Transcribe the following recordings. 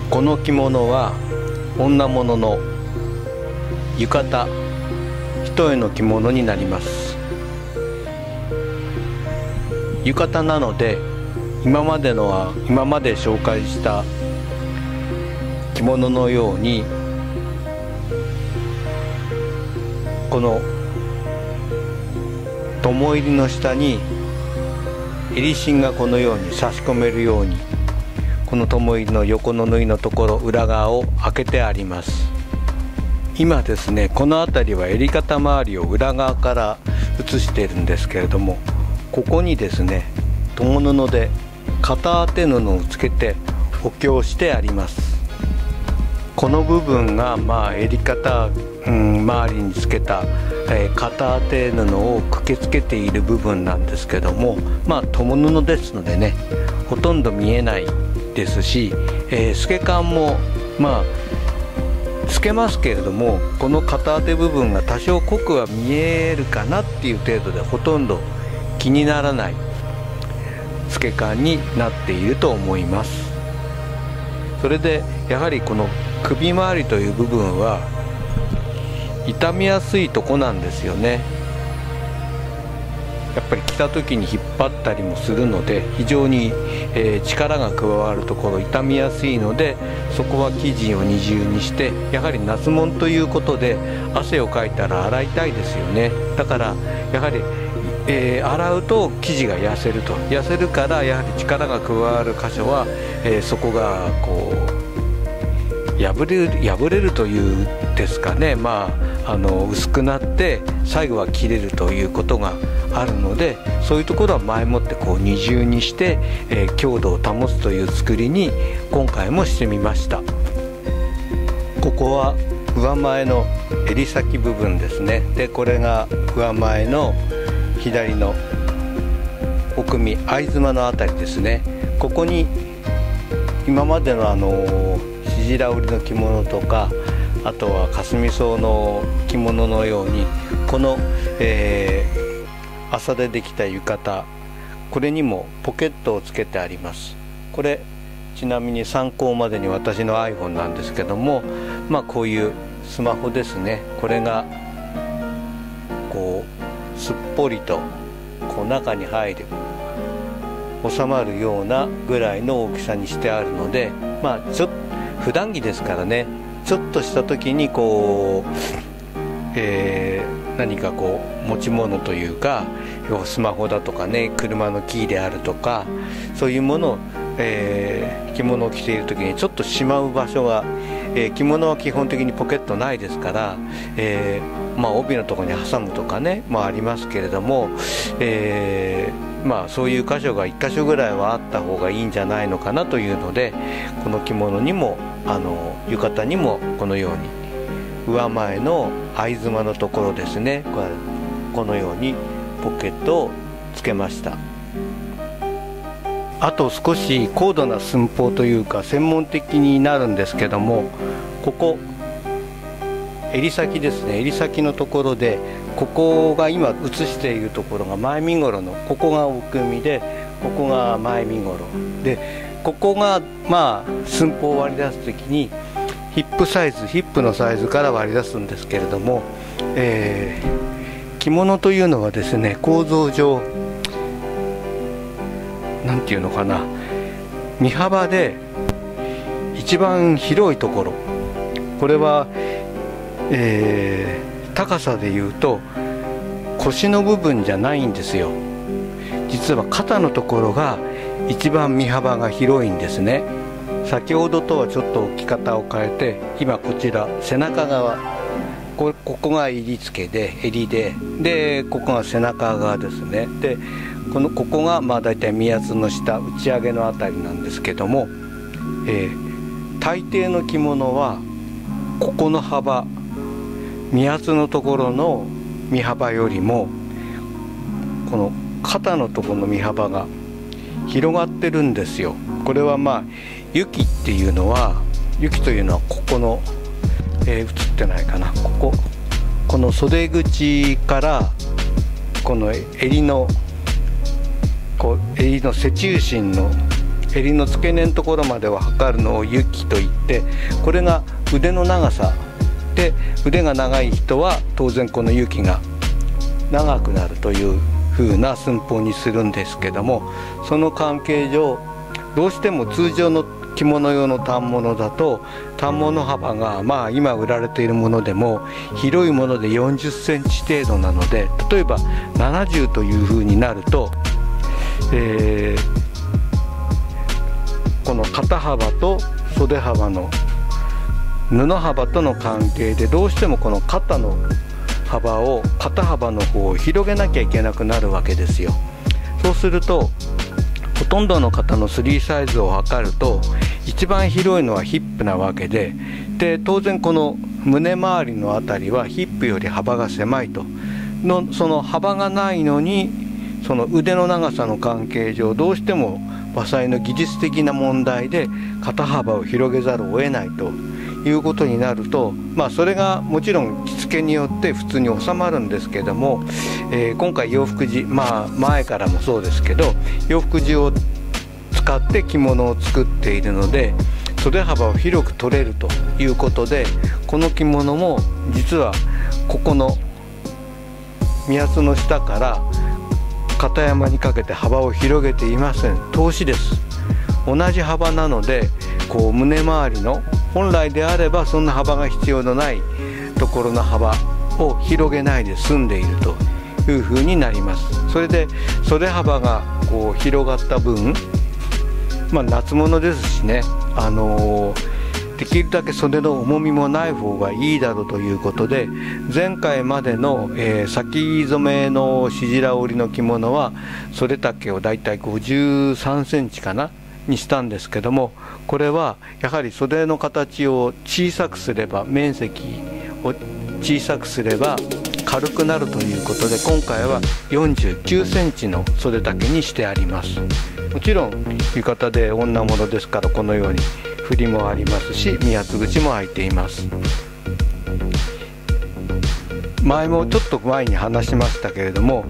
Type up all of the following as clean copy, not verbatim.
この着物は女物の浴衣一重の着物になります。浴衣なので今まで紹介した着物のようにこの共入りの下に襟芯がこのように差し込めるように、この共入りの横の縫いのところ裏側を開けてあります。今ですね、この辺りは襟肩周りを裏側から写しているんですけれども、ここにですね共布で片当て布をつけて補強してあります。この部分が襟肩、周りにつけた、片当て布をくけつけている部分なんですけども、共布ですのでねほとんど見えないですし、透け感もつけますけれども、この片当て部分が多少濃くは見えるかなっていう程度でほとんど気にならない透け感になっていると思います。それでやはりこの首周りという部分は傷みやすいとこなんですよね。やっぱり着た時に引っ張ったりもするので非常に、力が加わるところ傷みやすいので、そこは生地を二重にして、やはり夏物ということで汗をかいたら洗いたいですよね。だからやはり、洗うと生地が痩せるからやはり力が加わる箇所は、そこがこう破れるというですかね、薄くなって最後は切れるということがあるので、そういうところは前もってこう二重にして、強度を保つという作りに今回もしてみました。ここは上前の襟先部分ですね。でこれが上前の左の奥身相妻のあたりですね。ここに今までのしじら織りの着物とか、あとはかすみ草の着物のようにこの、麻でできた浴衣、これにもポケットをつけてあります。これちなみに参考までに私の iPhone なんですけども、こういうスマホですね、これがこうすっぽりとこう中に入る収まるようなぐらいの大きさにしてあるので、普段着ですからね、ちょっとした時にこう、何かこう持ち物というかスマホだとかね、車のキーであるとかそういうものを、着物を着ている時にちょっとしまう場所が、着物は基本的にポケットないですから、帯のところに挟むとかね、ありますけれども、そういう箇所が1箇所ぐらいはあった方がいいんじゃないのかなというので、この着物にも浴衣にもこのように上前の相妻のところですね、このようにポケットをつけました。あと少し高度な寸法というか専門的になるんですけども、ここ襟先ですね、襟先のところで、ここが今写しているところが前身頃の、ここが奥身でここが前身頃で、ここが寸法を割り出す時にヒップのサイズから割り出すんですけれども、着物というのはですね、構造上なんていうのかな、身幅で一番広いところ、これは、高さでいうと腰の部分じゃないんですよ。実は肩のところが一番身幅が広いんですね。先ほどとはちょっと置き方を変えて、今こちら背中側、ここが襟付けで襟でここが背中側ですね。でここがだいたい身厚の下、打ち上げのあたりなんですけども、大抵の着物はここの幅、身厚のところの身幅よりもこの肩のところの身幅が広がってるんですよ。これは雪というのはここの、映ってないかな、この袖口からこの襟の背中心の襟の付け根のところまでを測るのを雪といって、これが腕の長さで、腕が長い人は当然この雪が長くなるという風な寸法にするんですけども、その関係上どうしても通常の着物用の反物だと反物幅が今売られているものでも広いもので40センチ程度なので、例えば70という風になると、この肩幅と袖幅の布幅との関係でどうしてもこの肩の幅を肩幅の方を広げなきゃいけなくなるわけですよ。そうするとほとんどの方の3サイズを測ると一番広いのはヒップなわけで、当然この胸周りの辺りはヒップより幅が狭いとその幅がないのに、その腕の長さの関係上どうしても馬祭の技術的な問題で肩幅を広げざるを得ないということになると、それがもちろん着付けによって普通に収まるんですけども、今回洋服地、前からもそうですけど洋服地を使って着物を作っているので袖幅を広く取れるということで、この着物も実はここの宮津の下から片山にかけて幅を広げていません。通しです。同じ幅なのでこう胸周りの本来であればそんな幅が必要のないところの幅を広げないで済んでいるというふうになります。それで袖幅がこう広がった分、夏物ですしね、できるだけ袖の重みもない方がいいだろうということで、前回までの、先染めのしじら織りの着物は袖丈をだいたい53センチかなにしたんですけども、これはやはり袖の形を小さくすれば、面積を小さくすれば軽くなるということで、今回は49センチの袖丈にしてあります。もちろん浴衣で女物ですからこのように振りもありますし、宮津口も開いています。前もちょっと前に話しましたけれども、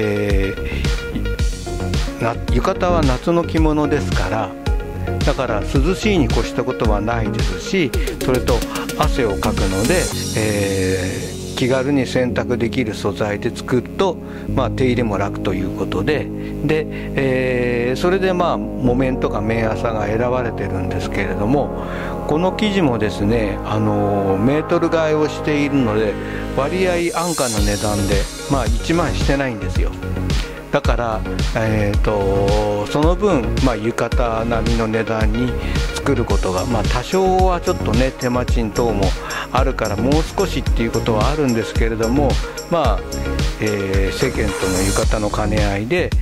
浴衣は夏の着物ですから、だから涼しいに越したことはないですし、それと汗をかくので、気軽に洗濯できる素材で作ると、手入れも楽ということで、それで木綿とか綿麻が選ばれてるんですけれども、この生地もですね、メートル買いをしているので割合安価な値段で、1万してないんですよ。だから、その分、浴衣並みの値段に作ることが、多少はちょっとね手間賃等もあるからもう少しっていうことはあるんですけれども、世間との浴衣の兼ね合いで、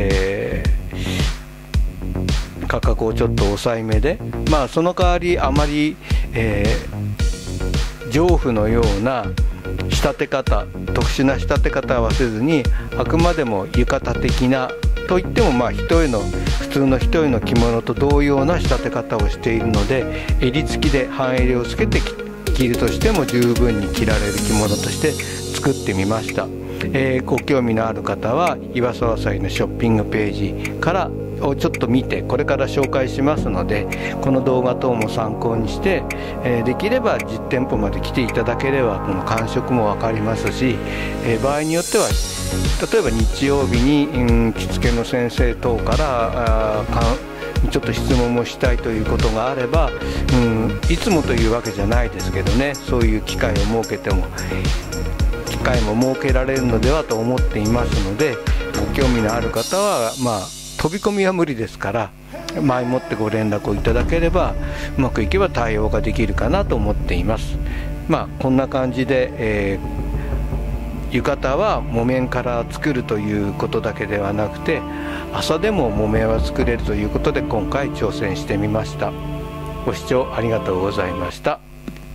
価格をちょっと抑えめで、その代わりあまり、上布のような仕立て方、特殊な仕立て方はせずに、あくまでも浴衣的なといっても普通の一重の着物と同様な仕立て方をしているので、襟付きで半襟をつけて着るとしても十分に着られる着物として作ってみました。ご興味のある方は岩沢祭のショッピングページからをちょっと見て、これから紹介しますので、この動画等も参考にして、できれば実店舗まで来ていただければこの感触も分かりますし、場合によっては例えば日曜日に、着付けの先生等からちょっと質問もしたいということがあれば、いつもというわけじゃないですけどね、そういう機会を設けても機会も設けられるのではと思っていますので、ご興味のある方は飛び込みは無理ですから、前もってご連絡をいただければうまくいけば対応ができるかなと思っています。こんな感じで、浴衣は木綿から作るということだけではなくて、麻でも木綿は作れるということで今回挑戦してみました。ご視聴ありがとうございました。